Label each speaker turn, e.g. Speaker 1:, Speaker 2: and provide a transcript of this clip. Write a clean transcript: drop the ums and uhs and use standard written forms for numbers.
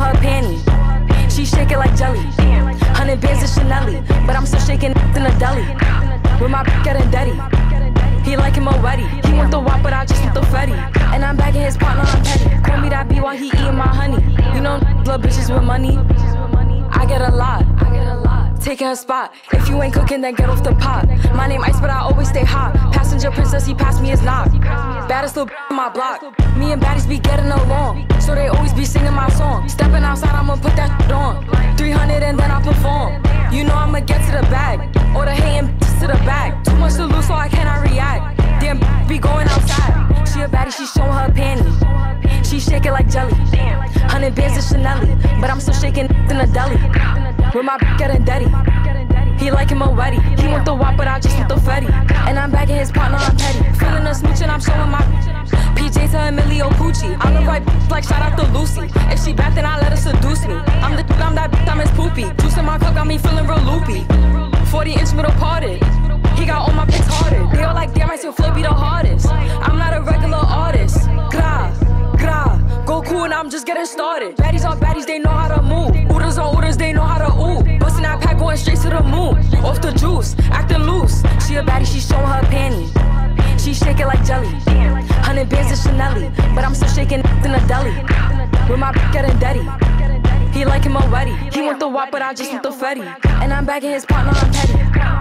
Speaker 1: her panty. She shake it like jelly. 100 bands of Chanel, but I'm still shaking in the deli. With my getting dirty. He like him already. He want the wop, but I just want the Fetty. And I'm bagging his partner, I'm petty. Call me that B while he eating my honey. You know, little bitches with money. I get a lot. Taking her spot. If you ain't cooking, then get off the pot. My name Ice, but I always stay hot. Passenger princess, he passed me his knock. Baddest little in my block. Me and baddies be getting along, so they always be singing my song. Stepping outside, I'ma put that on. 300 and then I perform. You know I'ma get to the bag. Or the hating to the back. Too much to lose, so I cannot react. Damn, be going outside. She a baddie, she showing her panty. She shake it like jelly. 100 bands of Chanel, but I'm still shaking in the deli. With my getting dirty. He like him already. He want the wop, but I just want the Fetty. And I'm bagging his partner, I'm petty. Feeling a smooch and I'm showing my PJs to Emilio Pucci. I look right like shout out to Lucy. If she bad, then I let her seduce me. I'm that I'm his poopy. Juice in my cup got me feeling real loopy. 40-inch middle parted. He got all my pics hearted. They all like, damn, I still Flip be the hardest. I'm not a regular artist. Gra, go cool and I'm just getting started. Baddies on baddies, they know how to move. Ooters on ooters, they know how to ooh. Bustin' that pack going straight to the moon. Off the juice, acting loose. She a baddie, she showing her panty. She shake it like jelly. 100 bands of Chanel, but I'm still shaking in the deli. With my getting dirty. He like him already. He want the wop, but I just want the Fetty. And I'm bagging his partner, I'm petty.